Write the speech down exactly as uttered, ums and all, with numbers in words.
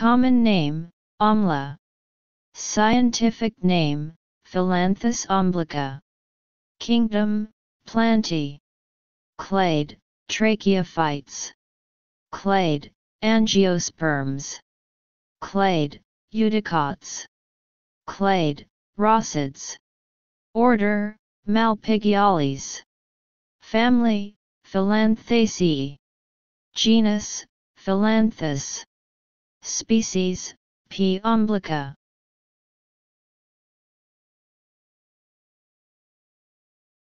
Common name, Amla. Scientific name, Philanthus obliqua. Kingdom, Plantae. Clade, Tracheophytes. Clade, Angiosperms. Clade, Eudicots. Clade, Rossids. Order, Malpighiales. Family, Philanthaceae. Genus, Philanthus. Species, P. obliqua.